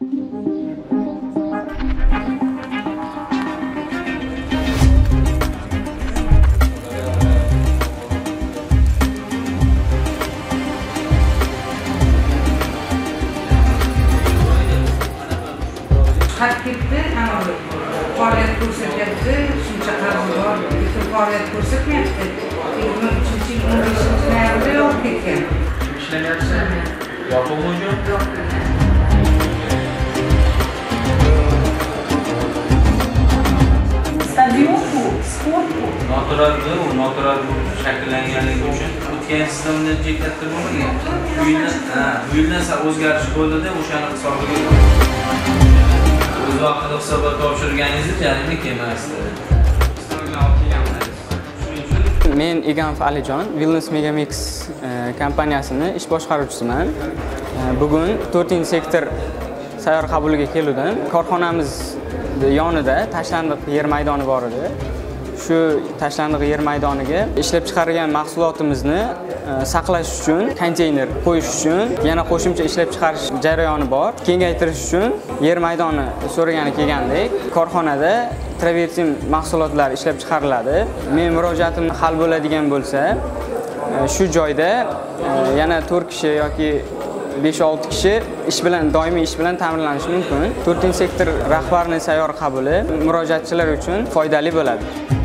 Hareketli faoliyat ko'rsatyapti, shuncha qarzi bor, lekin faoliyat ko'rsatmayapti. 23-15 noyabrda yopib ketgan. İşlemayapti? Yopilmoqchi? Yo'q. Stadion bu, sport bu. Noturar shakllanganligi uchun o'tgan sizda uncha katta bo'lmagan. Bu yildan sal o'zgarish bo'ldi-da, o'shani hisobiga o'z vaqtida hisobot topshirganingizni jarima kelmasdi. Men Eganov Alijon, Vilnius Megamix kompaniyasining ish boshqaruvchisiman. Bugun 4-sektor sayyor qabuliga keldim. Korxonamiz yonida tashlandiq yer maydoni bor edi. Shu tashlandiq yer maydoniga ishlab chiqargan mahsulotimizni saqlash uchun konteyner qo'yish uchun yana qo'shimcha ishlab chiqarish jarayoni bor. Kengaytirish uchun yer maydoni so'ragani kelgandik. Korxonada travertin mahsulotlar ishlab chiqariladi. Men murojaatim hal bo'ladigan bo'lsa, shu joyda yana 4 kishi yoki 5-6 kishi doimiy ish bilan ta'minlanishi mumkin. 4-sektor rahbarining sayyor qabuli murojaatchilar uchun foydali bo'ladi.